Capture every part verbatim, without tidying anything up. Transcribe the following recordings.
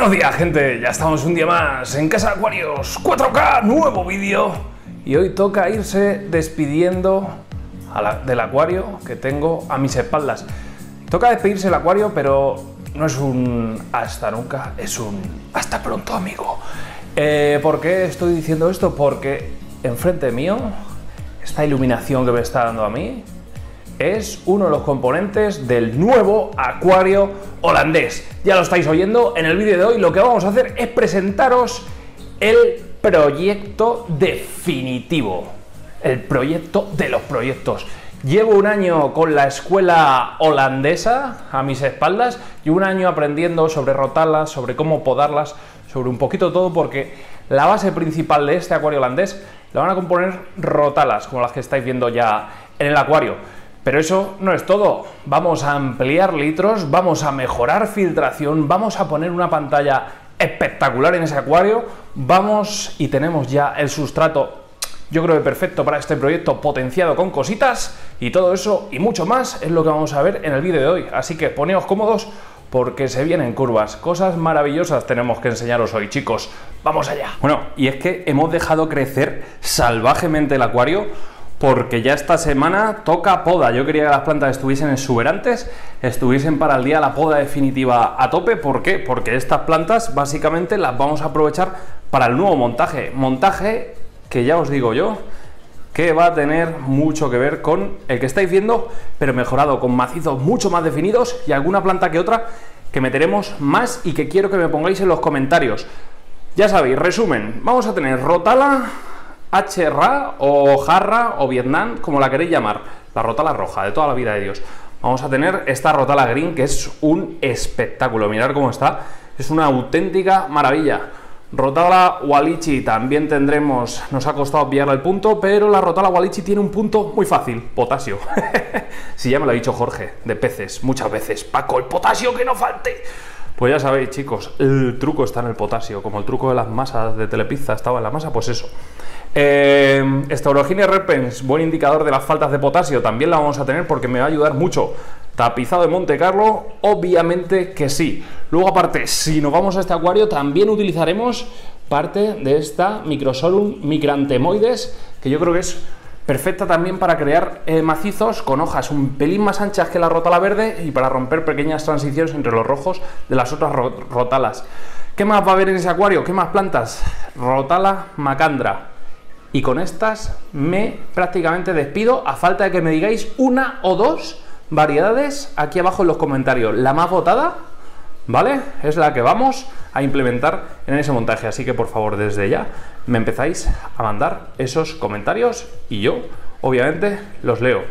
Buenos días, gente, ya estamos un día más en Casa de Acuarios cuatro K, nuevo vídeo. Y hoy toca irse despidiendo a la, del acuario que tengo a mis espaldas. Toca despedirse del acuario, pero no es un hasta nunca, es un hasta pronto, amigo. Eh, ¿Por qué estoy diciendo esto? Porque enfrente mío, esta iluminación que me está dando a mí es uno de los componentes del nuevo acuario holandés. Ya lo estáis oyendo, en el vídeo de hoy lo que vamos a hacer es presentaros el proyecto definitivo, el proyecto de los proyectos. Llevo un año con la escuela holandesa a mis espaldas y un año aprendiendo sobre rotalas, sobre cómo podarlas, sobre un poquito todo, porque la base principal de este acuario holandés la van a componer rotalas, como las que estáis viendo ya en el acuario. Pero eso no es todo, vamos a ampliar litros, vamos a mejorar filtración, vamos a poner una pantalla espectacular en ese acuario, vamos y tenemos ya el sustrato, yo creo que perfecto para este proyecto, potenciado con cositas, y todo eso y mucho más es lo que vamos a ver en el vídeo de hoy. Así que poneos cómodos porque se vienen curvas, cosas maravillosas tenemos que enseñaros hoy, chicos, vamos allá. Bueno, y es que hemos dejado crecer salvajemente el acuario, porque ya esta semana toca poda. Yo quería que las plantas estuviesen exuberantes, estuviesen para el día la poda definitiva a tope. ¿Por qué? Porque estas plantas básicamente las vamos a aprovechar para el nuevo montaje. Montaje que ya os digo yo, que va a tener mucho que ver con el que estáis viendo, pero mejorado, con macizos mucho más definidos y alguna planta que otra que meteremos más y que quiero que me pongáis en los comentarios. Ya sabéis, resumen, vamos a tener rotala H R A o jarra o Vietnam, como la queréis llamar, la rotala roja de toda la vida de Dios. Vamos a tener esta rotala green, que es un espectáculo, mirad cómo está, es una auténtica maravilla. Rotala Wallichi también tendremos, nos ha costado pillarle el punto, pero la rotala Wallichi tiene un punto muy fácil, potasio. Si ya me lo ha dicho Jorge, de peces, muchas veces, Paco, el potasio que no falte. Pues ya sabéis, chicos, el truco está en el potasio, como el truco de las masas de Telepizza estaba en la masa, pues eso. Eh, Staurogynia repens, buen indicador de las faltas de potasio, también la vamos a tener porque me va a ayudar mucho. Tapizado de Monte Carlo, obviamente que sí. Luego aparte, si nos vamos a este acuario, también utilizaremos parte de esta Microsolum micrantemoides, que yo creo que es perfecta también para crear eh, macizos con hojas un pelín más anchas que la rotala verde y para romper pequeñas transiciones entre los rojos de las otras ro rotalas. ¿Qué más va a haber en ese acuario? ¿Qué más plantas? Rotala macandra. Y con estas me prácticamente despido, a falta de que me digáis una o dos variedades aquí abajo en los comentarios. La más votada, ¿vale? Es la que vamos a implementar en ese montaje. Así que por favor, desde ya me empezáis a mandar esos comentarios y yo, obviamente, los leo.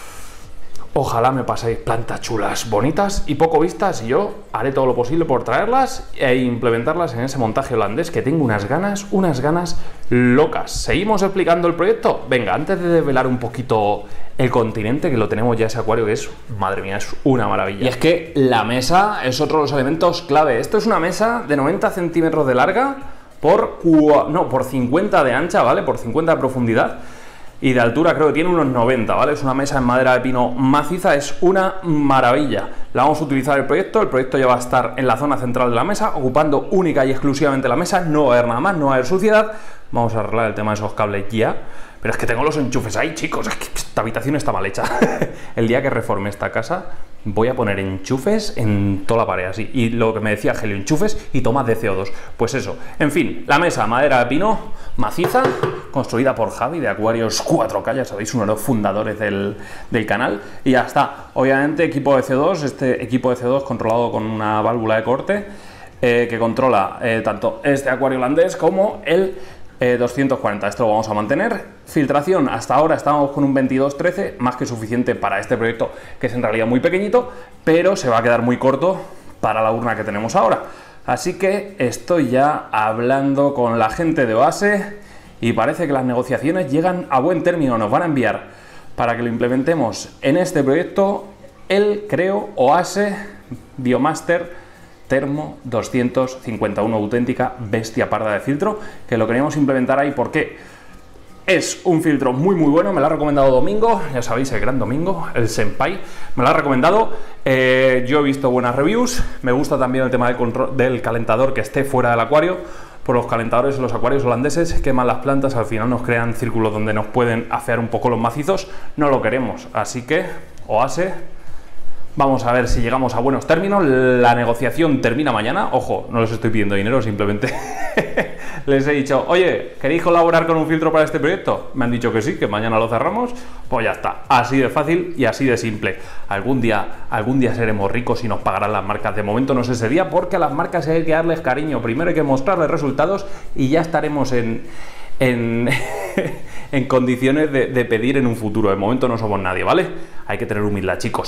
Ojalá me paséis plantas chulas, bonitas y poco vistas, y yo haré todo lo posible por traerlas e implementarlas en ese montaje holandés, que tengo unas ganas, unas ganas locas. ¿Seguimos explicando el proyecto? Venga, antes de desvelar un poquito el continente, que lo tenemos ya ese acuario, que es, madre mía, es una maravilla. Y es que la mesa es otro de los elementos clave. Esto es una mesa de noventa centímetros de larga por, no, por cincuenta de ancha, ¿vale? Por cincuenta de profundidad. Y de altura creo que tiene unos noventa, ¿vale? Es una mesa en madera de pino maciza, es una maravilla. La vamos a utilizar en el proyecto, el proyecto ya va a estar en la zona central de la mesa, ocupando única y exclusivamente la mesa, no va a haber nada más, no va a haber suciedad. Vamos a arreglar el tema de esos cables ya, pero es que tengo los enchufes ahí, chicos, es que esta habitación está mal hecha. El día que reforme esta casa voy a poner enchufes en toda la pared, así. Y lo que me decía Helio, enchufes y tomas de C O dos. Pues eso, en fin, la mesa, madera de pino, maciza, construida por Javi de Acuarios cuatro K, ya sabéis, uno de los fundadores del, del canal. Y ya está, obviamente equipo de C O dos, este equipo de C O dos controlado con una válvula de corte, eh, que controla eh, tanto este acuario holandés como el Eh, doscientos cuarenta, esto lo vamos a mantener. Filtración, hasta ahora estamos con un veintidós trece, más que suficiente para este proyecto, que es en realidad muy pequeñito, pero se va a quedar muy corto para la urna que tenemos ahora. Así que estoy ya hablando con la gente de Oase y parece que las negociaciones llegan a buen término. Nos van a enviar para que lo implementemos en este proyecto el, creo, Oase Biomaster Termo doscientos cincuenta y uno, auténtica bestia parda de filtro, que lo queríamos implementar ahí. ¿Por qué? es un filtro muy muy bueno, me lo ha recomendado Domingo, ya sabéis, el gran Domingo, el senpai, me lo ha recomendado. Eh, yo he visto buenas reviews, me gusta también el tema del, control, del calentador que esté fuera del acuario, por los calentadores en los acuarios holandeses queman las plantas, al final nos crean círculos donde nos pueden afear un poco los macizos, no lo queremos, así que Oase, vamos a ver si llegamos a buenos términos. La negociación termina mañana, ojo, no les estoy pidiendo dinero, simplemente les he dicho, oye, ¿queréis colaborar con un filtro para este proyecto? Me han dicho que sí, que mañana lo cerramos, pues ya está, así de fácil y así de simple. Algún día, algún día seremos ricos y nos pagarán las marcas, de momento no es ese día, porque a las marcas hay que darles cariño, primero hay que mostrarles resultados y ya estaremos en... en, en condiciones de, de pedir en un futuro. De momento no somos nadie, ¿vale? Hay que tener humildad, chicos.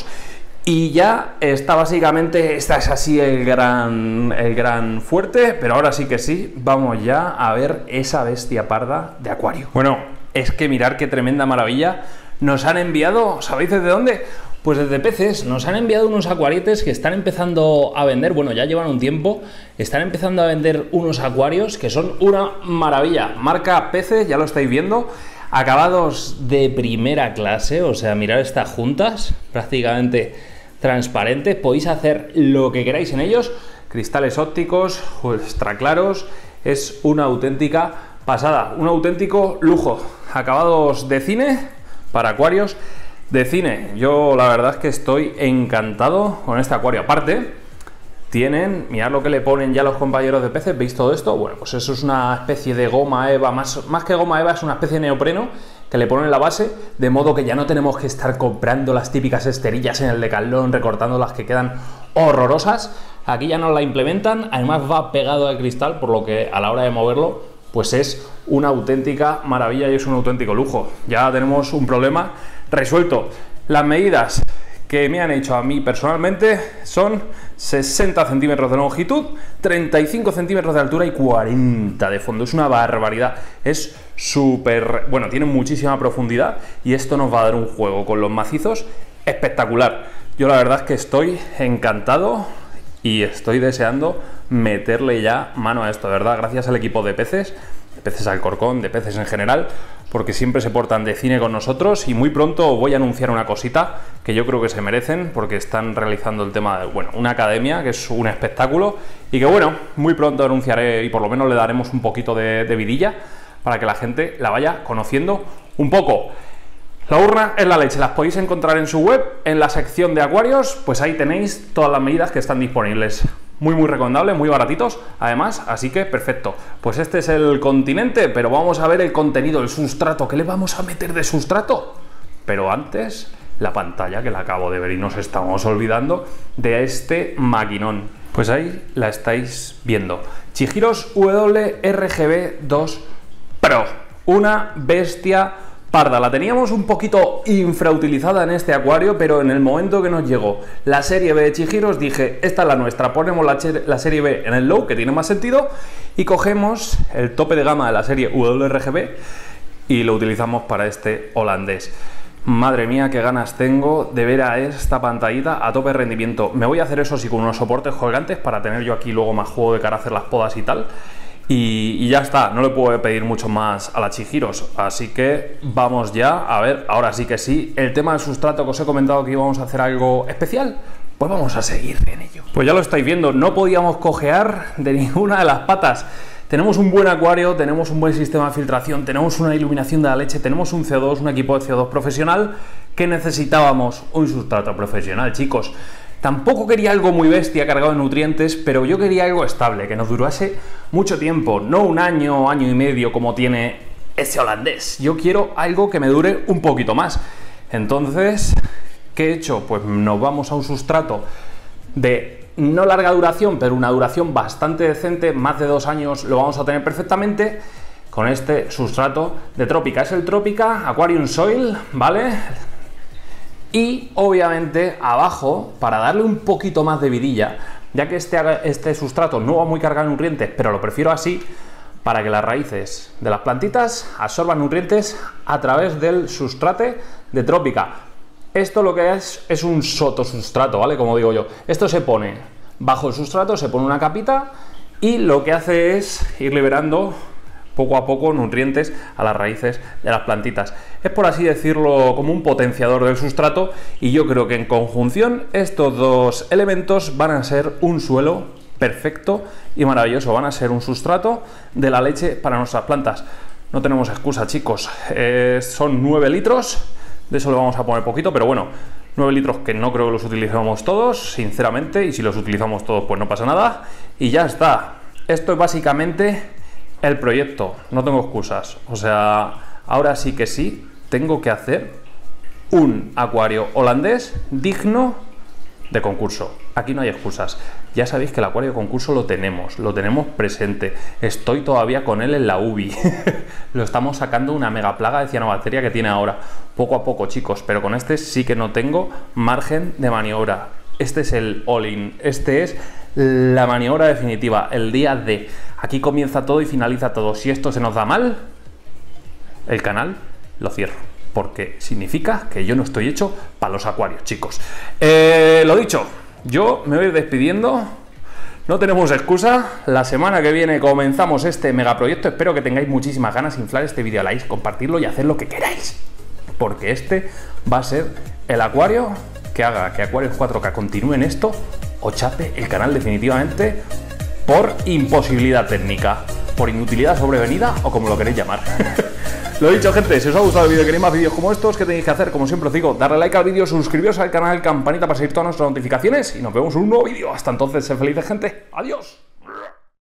Y ya está básicamente, esta es así el gran, el gran fuerte, pero ahora sí que sí, vamos ya a ver esa bestia parda de acuario. Bueno, es que mirar qué tremenda maravilla nos han enviado, ¿sabéis desde dónde? Pues desde Peces, nos han enviado unos acuarietes que están empezando a vender, bueno, ya llevan un tiempo, están empezando a vender unos acuarios que son una maravilla. Marca Peces, ya lo estáis viendo, acabados de primera clase, o sea, mirad estas juntas, prácticamente transparentes, podéis hacer lo que queráis en ellos, cristales ópticos, extra claros, es una auténtica pasada, un auténtico lujo. Acabados de cine para acuarios de cine. Yo la verdad es que estoy encantado con este acuario. Aparte, tienen, mirad lo que le ponen ya los compañeros de Peces, ¿veis todo esto? Bueno, pues eso es una especie de goma eva, más, más que goma eva, es una especie de neopreno que le ponen en la base, de modo que ya no tenemos que estar comprando las típicas esterillas en el Decathlon, recortando las que quedan horrorosas. Aquí ya nos la implementan, además va pegado al cristal, por lo que a la hora de moverlo, pues es una auténtica maravilla y es un auténtico lujo. Ya tenemos un problema resuelto. Las medidas que me han hecho a mí personalmente son sesenta centímetros de longitud, treinta y cinco centímetros de altura y cuarenta de fondo. Es una barbaridad, es súper... bueno, tiene muchísima profundidad y esto nos va a dar un juego con los macizos espectacular. Yo la verdad es que estoy encantado y estoy deseando meterle ya mano a esto, de verdad, gracias al equipo de Peces, de Peces Alcorcón, de Peces en general, porque siempre se portan de cine con nosotros y muy pronto voy a anunciar una cosita que yo creo que se merecen porque están realizando el tema de, bueno, una academia que es un espectáculo y que bueno, muy pronto anunciaré y por lo menos le daremos un poquito de, de vidilla para que la gente la vaya conociendo un poco. La urna es la leche, las podéis encontrar en su web, en la sección de acuarios, pues ahí tenéis todas las medidas que están disponibles. Muy muy recomendable, muy baratitos además, así que perfecto. Pues este es el continente, pero vamos a ver el contenido, el sustrato. ¿Qué le vamos a meter de sustrato? Pero antes, la pantalla que la acabo de ver y nos estamos olvidando de este maquinón. Pues ahí la estáis viendo. Chihiros W R G B dos Pro, una bestia parda. La teníamos un poquito infrautilizada en este acuario, pero en el momento que nos llegó la serie B de Chihiros dije, esta es la nuestra, ponemos la, la serie B en el low, que tiene más sentido, y cogemos el tope de gama de la serie W R G B y lo utilizamos para este holandés. Madre mía, qué ganas tengo de ver a esta pantallita a tope de rendimiento. Me voy a hacer eso sí con unos soportes colgantes para tener yo aquí luego más juego de cara a hacer las podas y tal. Y, y ya está, no le puedo pedir mucho más a la Chihiros, así que vamos ya a ver, ahora sí que sí, el tema del sustrato que os he comentado que íbamos a hacer algo especial, pues vamos a seguir en ello. Pues ya lo estáis viendo, no podíamos cojear de ninguna de las patas. Tenemos un buen acuario, tenemos un buen sistema de filtración, tenemos una iluminación de la leche, tenemos un C O dos, un equipo de C O dos profesional. ¿Qué necesitábamos? Un sustrato profesional, chicos. Tampoco quería algo muy bestia cargado de nutrientes, pero yo quería algo estable, que nos durase mucho tiempo, no un año, año y medio como tiene ese holandés. Yo quiero algo que me dure un poquito más. Entonces, ¿qué he hecho? Pues nos vamos a un sustrato de no larga duración, pero una duración bastante decente, más de dos años lo vamos a tener perfectamente, con este sustrato de Tropica. Es el Tropica Aquarium Soil, ¿vale? Y obviamente abajo, para darle un poquito más de vidilla, ya que este, este sustrato no va muy cargado en nutrientes, pero lo prefiero así, para que las raíces de las plantitas absorban nutrientes a través del sustrate de Tropica. Esto lo que es es un sotosustrato, ¿vale? Como digo yo. Esto se pone bajo el sustrato, se pone una capita y lo que hace es ir liberando poco a poco nutrientes a las raíces de las plantitas. Es, por así decirlo, como un potenciador del sustrato, y yo creo que en conjunción estos dos elementos van a ser un suelo perfecto y maravilloso, van a ser un sustrato de la leche para nuestras plantas. No tenemos excusa, chicos. Eh, son nueve litros, de eso le vamos a poner poquito, pero bueno, nueve litros que no creo que los utilicemos todos, sinceramente, y si los utilizamos todos pues no pasa nada, y ya está. Esto es básicamente el proyecto, no tengo excusas. O sea, ahora sí que sí, tengo que hacer un acuario holandés digno de concurso. Aquí no hay excusas. Ya sabéis que el acuario de concurso lo tenemos, lo tenemos presente. Estoy todavía con él en la U B I. Lo estamos sacando una mega plaga de cianobacteria que tiene ahora. Poco a poco, chicos, pero con este sí que no tengo margen de maniobra. Este es el all-in, este es la maniobra definitiva, el día D. Aquí comienza todo y finaliza todo. Si esto se nos da mal, el canal lo cierro, porque significa que yo no estoy hecho para los acuarios, chicos. Eh, lo dicho, yo me voy a ir despidiendo. No tenemos excusa. La semana que viene comenzamos este megaproyecto. Espero que tengáis muchísimas ganas de inflar este vídeo a likes, compartirlo y hacer lo que queráis, porque este va a ser el acuario que haga que Aquarius cuatro K continúe en esto o chape el canal definitivamente por imposibilidad técnica, por inutilidad sobrevenida o como lo queréis llamar. Lo dicho, gente, si os ha gustado el vídeo y queréis más vídeos como estos, ¿qué tenéis que hacer? Como siempre os digo, darle like al vídeo, suscribiros al canal, campanita para seguir todas nuestras notificaciones y nos vemos en un nuevo vídeo. Hasta entonces, sed felices, gente. Adiós.